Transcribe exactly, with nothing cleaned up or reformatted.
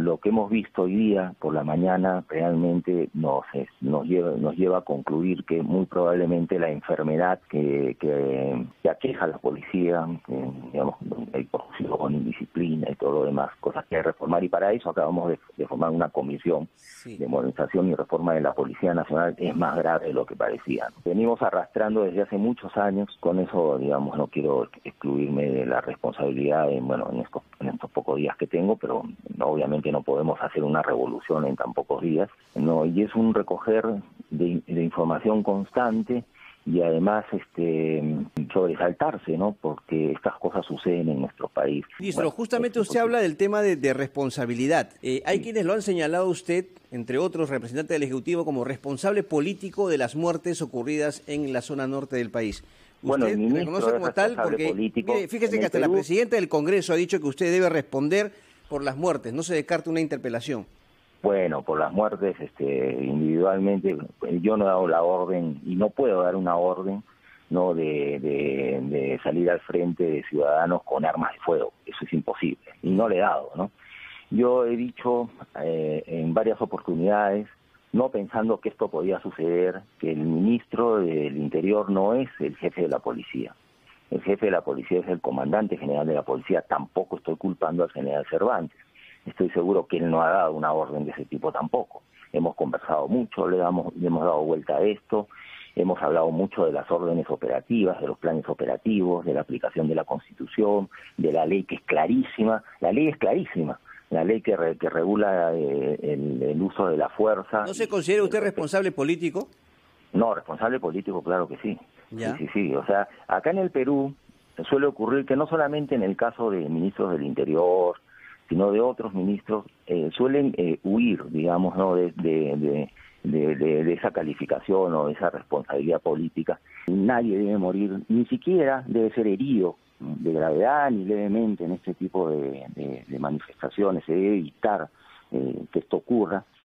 lo que hemos visto hoy día por la mañana realmente nos, es, nos, lleva, nos lleva a concluir que muy probablemente la enfermedad que, que, que aqueja a la policía, que, digamos, hay corrupción, indisciplina y todo lo demás, cosas que hay que reformar, y para eso acabamos de, de formar una comisión sí. de modernización y reforma de la Policía Nacional, es más grave de lo que parecía. Venimos arrastrando desde hace muchos años, con eso, digamos, no quiero excluirme de la responsabilidad en, bueno, en estos, en estos pocos días que tengo, pero no, obviamente no podemos hacer una revolución en tan pocos días, no, y es un recoger de, de información constante y además este sobresaltarse, ¿no? Porque estas cosas suceden en nuestro país. Ministro, bueno, justamente usted habla del tema de, de responsabilidad. Eh, hay sí. quienes lo han señalado a usted, entre otros representantes del Ejecutivo, como responsable político de las muertes ocurridas en la zona norte del país. ¿Usted bueno, el ministro reconoce como tal? Porque político, mire, fíjese que hasta Perú, la presidenta del Congreso ha dicho que usted debe responder por las muertes, no se descarta una interpelación. Bueno, por las muertes, este, individualmente, yo no he dado la orden y no puedo dar una orden, no, de, de, de salir al frente de ciudadanos con armas de fuego. Eso es imposible y no le he dado, ¿no? Yo he dicho eh, en varias oportunidades, no pensando que esto podía suceder, que el ministro del Interior no es el jefe de la policía. El jefe de la policía es el comandante general de la policía. Tampoco estoy culpando al general Cervantes. Estoy seguro que él no ha dado una orden de ese tipo tampoco. Hemos conversado mucho, le, damos, le hemos dado vuelta a esto, hemos hablado mucho de las órdenes operativas, de los planes operativos, de la aplicación de la Constitución, de la ley que es clarísima. La ley es clarísima, la ley que, re, que regula eh, el, el uso de la fuerza. ¿No se considera usted responsable político? No, responsable político, claro que sí. ¿Ya? Sí, sí, sí. O sea, acá en el Perú suele ocurrir que no solamente en el caso de ministros del Interior, sino de otros ministros, eh, suelen eh, huir, digamos, ¿no? de, de, de, de, de, de esa calificación o de esa responsabilidad política. Nadie debe morir, ni siquiera debe ser herido de gravedad ni levemente en este tipo de, de, de manifestaciones. Se debe evitar eh, que esto ocurra.